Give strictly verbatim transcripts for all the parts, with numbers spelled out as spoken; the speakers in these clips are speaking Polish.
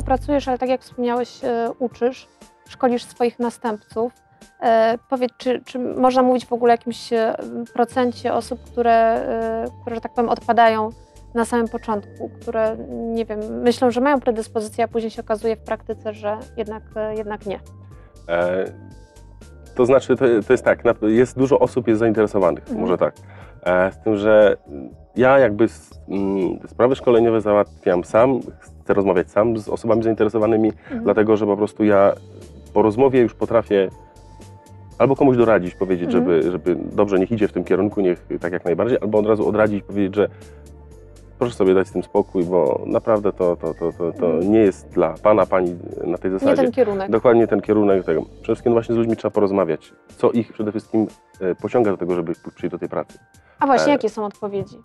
pracujesz, ale tak jak wspomniałeś, uczysz, szkolisz swoich następców. Powiedz, czy, czy można mówić w ogóle o jakimś procencie osób, które, które, że tak powiem, odpadają na samym początku, które, nie wiem, myślą, że mają predyspozycję, a później się okazuje w praktyce, że jednak, jednak nie? E, to znaczy, to, to jest tak, jest dużo osób jest zainteresowanych, mhm. może tak. E, z tym, że ja jakby z, m, sprawy szkoleniowe załatwiam sam, chcę rozmawiać sam z osobami zainteresowanymi, mhm. dlatego, że po prostu ja po rozmowie już potrafię albo komuś doradzić, powiedzieć, mhm. żeby, żeby dobrze, niech idzie w tym kierunku, niech tak jak najbardziej, albo od razu odradzić, powiedzieć, że proszę sobie dać z tym spokój, bo naprawdę to, to, to, to, to nie jest dla pana, pani na tej zasadzie. Nie ten kierunek. Dokładnie ten kierunek tego. Przede wszystkim właśnie z ludźmi trzeba porozmawiać, co ich przede wszystkim pociąga do tego, żeby przyjść do tej pracy. A właśnie, e... jakie są odpowiedzi?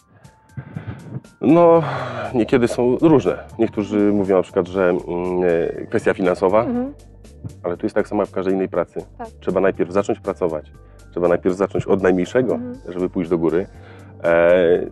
No, niekiedy są różne. Niektórzy mówią na przykład, że mm, kwestia finansowa, mhm. ale tu jest tak samo jak w każdej innej pracy. Tak. Trzeba najpierw zacząć pracować, trzeba najpierw zacząć od najmniejszego, mhm. żeby pójść do góry. E...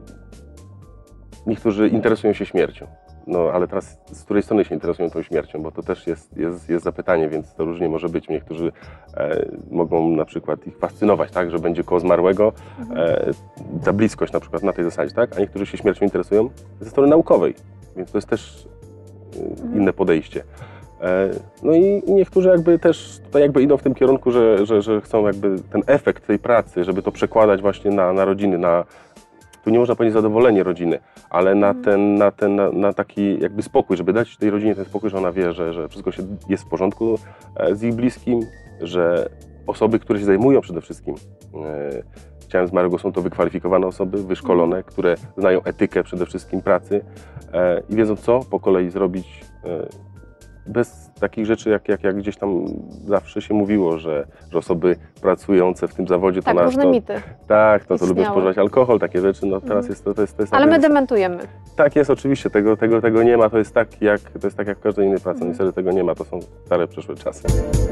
Niektórzy interesują się śmiercią, no ale teraz z której strony się interesują tą śmiercią, bo to też jest, jest, jest zapytanie, więc to różnie może być. Niektórzy e, mogą na przykład ich fascynować, tak, że będzie koło zmarłego, e, ta bliskość na przykład na tej zasadzie, tak, a niektórzy się śmiercią interesują ze strony naukowej, więc to jest też e, inne podejście. E, no i niektórzy jakby też tutaj jakby idą w tym kierunku, że, że, że chcą jakby ten efekt tej pracy, żeby to przekładać właśnie na, na rodziny, na tu nie można powiedzieć zadowolenie rodziny, ale na ten, na ten, na, na taki jakby spokój, żeby dać tej rodzinie ten spokój, że ona wie, że, że wszystko się jest w porządku z ich bliskim, że osoby, które się zajmują przede wszystkim e, ciałem zmarłego, są to wykwalifikowane osoby, wyszkolone, które znają etykę przede wszystkim pracy e, i wiedzą, co po kolei zrobić e, bez takich rzeczy, jak, jak, jak gdzieś tam zawsze się mówiło, że, że osoby pracujące w tym zawodzie to... Tak, nas, różne to, mity. Tak, to, to lubią spożywać alkohol, takie rzeczy, no teraz mm. jest to... to, jest, to jest Ale tak, my dementujemy. Tak jest, oczywiście, tego, tego, tego nie ma, to jest tak jak, to jest tak jak w każdej innej pracy, mm. niestety tego nie ma, to są stare, przeszłe czasy.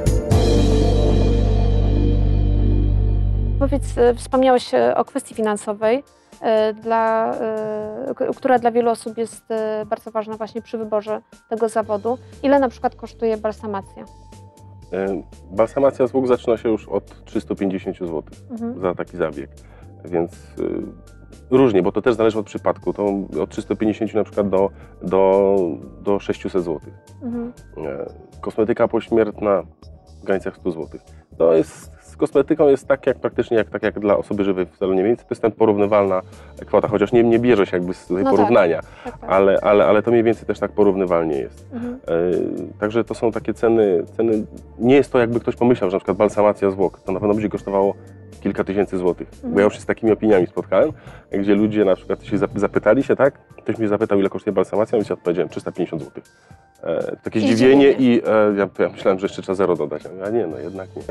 Powiedz, wspomniałeś o kwestii finansowej, dla, która dla wielu osób jest bardzo ważna właśnie przy wyborze tego zawodu. Ile na przykład kosztuje balsamacja? Balsamacja zwłok zaczyna się już od trzystu pięćdziesięciu złotych mhm. za taki zabieg, więc y, różnie, bo to też zależy od przypadku. To od trzystu pięćdziesięciu na przykład do, do, do sześciuset złotych. Mhm. Kosmetyka pośmiertna w granicach stu złotych. To jest, z kosmetyką jest tak jak praktycznie jak, tak jak dla osoby żywej w salonie, więc to jest ten porównywalna kwota, chociaż nie, nie bierze się jakby z tej no porównania, tak, tak, tak. Ale, ale, ale to mniej więcej też tak porównywalnie jest. Mhm. E, także to są takie ceny, ceny, nie jest to jakby ktoś pomyślał, że na przykład balsamacja zwłok, to na pewno będzie kosztowało kilka tysięcy złotych, mhm. bo ja już się z takimi opiniami spotkałem, gdzie ludzie na przykład się zapytali się, tak, ktoś mnie zapytał, ile kosztuje balsamacja, więc ja odpowiedziałem trzysta pięćdziesiąt złotych. E, takie I zdziwienie i e, ja, ja myślałem, że jeszcze trzeba zero dodać, a nie, no jednak nie.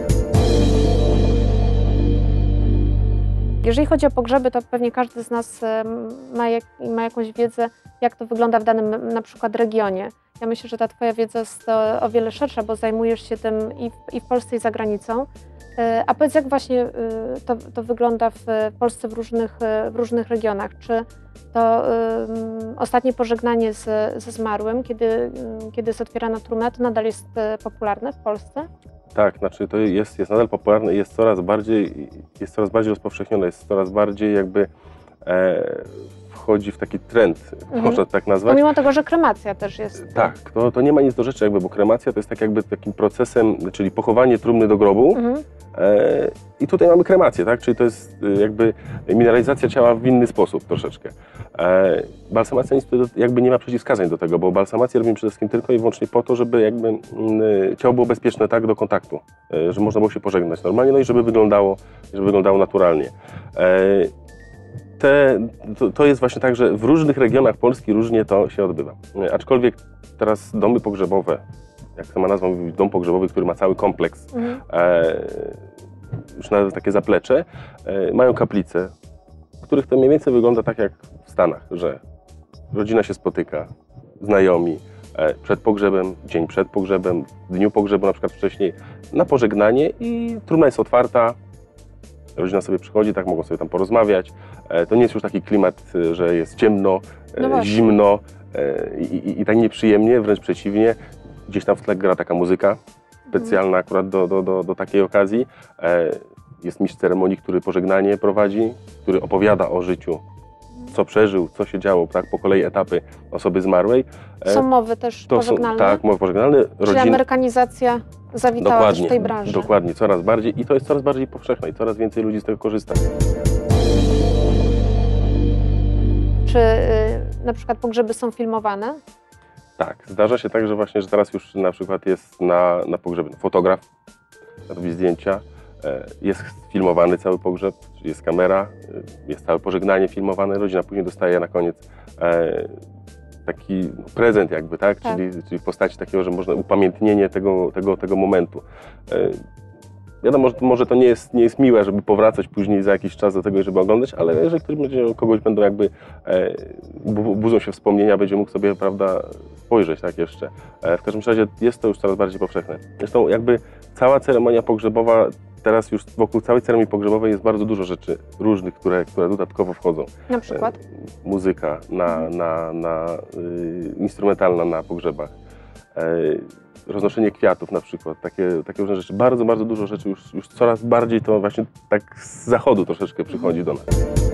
Jeżeli chodzi o pogrzeby, to pewnie każdy z nas ma, jak, ma jakąś wiedzę, jak to wygląda w danym na przykład regionie. Ja myślę, że ta Twoja wiedza jest o, o wiele szersza, bo zajmujesz się tym i w, i w Polsce, i za granicą. A powiedz, jak właśnie to, to wygląda w Polsce w różnych, w różnych regionach? Czy to um, ostatnie pożegnanie z, ze zmarłym, kiedy, kiedy jest otwierana trumna, to nadal jest popularne w Polsce? Tak, znaczy to jest, jest nadal popularne i jest coraz bardziej, jest coraz bardziej rozpowszechnione, jest coraz bardziej jakby e, wchodzi w taki trend, mhm. można tak nazwać. Pomimo tego, że kremacja też jest. Tak, to, to nie ma nic do rzeczy jakby, bo kremacja to jest tak jakby takim procesem, czyli pochowanie trumny do grobu mhm. e, i tutaj mamy kremację, tak, czyli to jest jakby mineralizacja ciała w inny sposób troszeczkę. E, balsamacja nic jakby nie ma przeciwwskazań do tego, bo balsamację robimy przede wszystkim tylko i wyłącznie po to, żeby jakby m, ciało było bezpieczne tak do kontaktu, e, żeby można było się pożegnać normalnie, no i żeby wyglądało, żeby wyglądało naturalnie. E, Te, to, to jest właśnie tak, że w różnych regionach Polski różnie to się odbywa. Aczkolwiek teraz domy pogrzebowe, jak sama nazwa mówi, dom pogrzebowy, który ma cały kompleks, mhm. e, już nawet takie zaplecze, e, mają kaplice, w których to mniej więcej wygląda tak jak w Stanach, że rodzina się spotyka, znajomi, e, przed pogrzebem, dzień przed pogrzebem, w dniu pogrzebu na przykład wcześniej, na pożegnanie i trumna jest otwarta. Rodzina sobie przychodzi, tak mogą sobie tam porozmawiać. To nie jest już taki klimat, że jest ciemno, no zimno, I, i, i tak nieprzyjemnie, wręcz przeciwnie, gdzieś tam w tle gra taka muzyka specjalna akurat do, do, do, do takiej okazji. Jest mistrz ceremonii, który pożegnanie prowadzi, który opowiada o życiu, co przeżył, co się działo, tak, po kolei etapy osoby zmarłej. Są mowy też to pożegnalne? Są, tak, mowy pożegnalne. Czyli Rodzin... amerykanizacja zawitała dokładnie, też w tej branży. Dokładnie, coraz bardziej i to jest coraz bardziej powszechne i coraz więcej ludzi z tego korzysta. Czy y, na przykład pogrzeby są filmowane? Tak, zdarza się tak, że właśnie, że teraz już na przykład jest na, na pogrzebie fotograf, robi zdjęcia, jest filmowany cały pogrzeb, jest kamera, jest całe pożegnanie filmowane, rodzina później dostaje na koniec taki prezent jakby, tak? Tak. Czyli, czyli w postaci takiego, że można upamiętnienie tego, tego, tego momentu. Wiadomo, że to może to nie jest, nie jest miłe, żeby powracać później za jakiś czas do tego, żeby oglądać, ale jeżeli ktoś będzie, kogoś będą jakby, e, budzą się wspomnienia, będzie mógł sobie, prawda, spojrzeć tak jeszcze. E, w każdym razie jest to już coraz bardziej powszechne. Zresztą jakby cała ceremonia pogrzebowa, teraz już wokół całej ceremonii pogrzebowej jest bardzo dużo rzeczy różnych, które, które dodatkowo wchodzą. Na przykład? E, muzyka na, na, na, y, instrumentalna na pogrzebach. E, roznoszenie kwiatów na przykład, takie, takie różne rzeczy. Bardzo, bardzo dużo rzeczy, już, już coraz bardziej to właśnie tak z zachodu troszeczkę przychodzi do nas.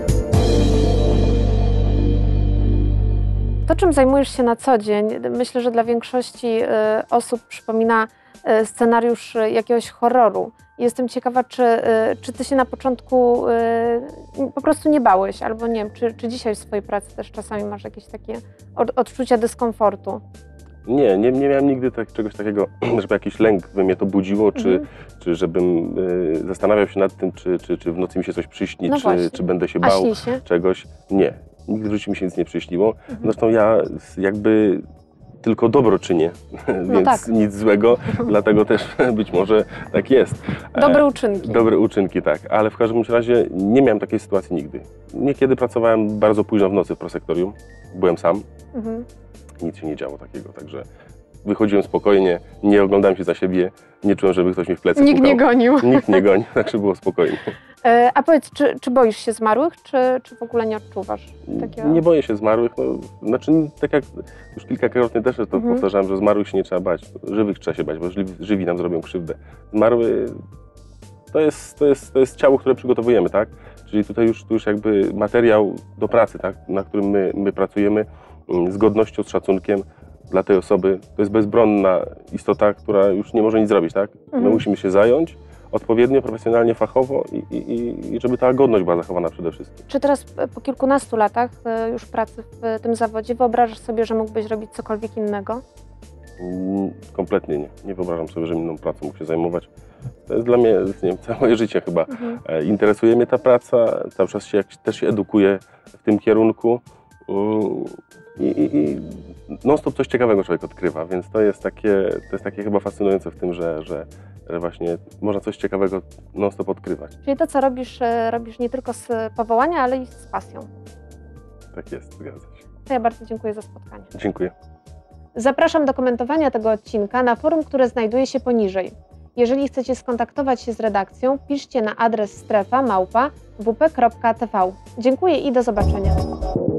To, czym zajmujesz się na co dzień, myślę, że dla większości osób przypomina scenariusz jakiegoś horroru. Jestem ciekawa, czy, czy ty się na początku po prostu nie bałeś, albo nie wiem, czy, czy dzisiaj w swojej pracy też czasami masz jakieś takie odczucia dyskomfortu? Nie, nie, nie miałem nigdy tak, czegoś takiego, żeby jakiś lęk by mnie to budziło, czy, mhm. czy żebym y, zastanawiał się nad tym, czy, czy, czy w nocy mi się coś przyśni, no czy, czy będę się bał się? czegoś. Nie, nigdy w życiu mi się nic nie przyśniło. Mhm. Zresztą ja jakby tylko dobro czynię, no więc tak. nic złego, dlatego też być może tak jest. Dobre uczynki. Dobre uczynki, tak, ale w każdym razie nie miałem takiej sytuacji nigdy. Niekiedy pracowałem bardzo późno w nocy w prosektorium, byłem sam. Mhm. Nic się nie działo takiego, także wychodziłem spokojnie, nie oglądałem się za siebie, nie czułem, żeby ktoś mi w plecy Nikt pukał. nie gonił. Nikt nie gonił, także było spokojnie. E, a powiedz, czy, czy boisz się zmarłych, czy, czy w ogóle nie odczuwasz takiego? Nie boję się zmarłych, no, znaczy tak jak już kilkakrotnie też to mhm. powtarzałem, że zmarłych się nie trzeba bać, żywych trzeba się bać, bo żywi, żywi nam zrobią krzywdę. Zmarły to jest, to jest, to jest ciało, które przygotowujemy, tak? Czyli tutaj już, tu już jakby materiał do pracy, tak? Na którym my, my pracujemy, z godnością, z szacunkiem dla tej osoby. To jest bezbronna istota, która już nie może nic zrobić, tak? Mhm. My musimy się zająć odpowiednio, profesjonalnie, fachowo i, i, i żeby ta godność była zachowana przede wszystkim. Czy teraz po kilkunastu latach już pracy w tym zawodzie wyobrażasz sobie, że mógłbyś robić cokolwiek innego? Kompletnie nie. Nie wyobrażam sobie, że inną pracą mógł się zajmować. To jest dla mnie, nie wiem, całe moje życie chyba. Mhm. Interesuje mnie ta praca, cały czas się, jak, też się edukuję w tym kierunku. I, i, i non-stop coś ciekawego człowiek odkrywa, więc to jest takie, to jest takie chyba fascynujące w tym, że, że, że właśnie można coś ciekawego non-stop odkrywać. Czyli to, co robisz, robisz nie tylko z powołania, ale i z pasją. Tak jest, zgadza się. To ja bardzo dziękuję za spotkanie. Dziękuję. Zapraszam do komentowania tego odcinka na forum, które znajduje się poniżej. Jeżeli chcecie skontaktować się z redakcją, piszcie na adres strefa małpa w p kropka t v. Dziękuję i do zobaczenia.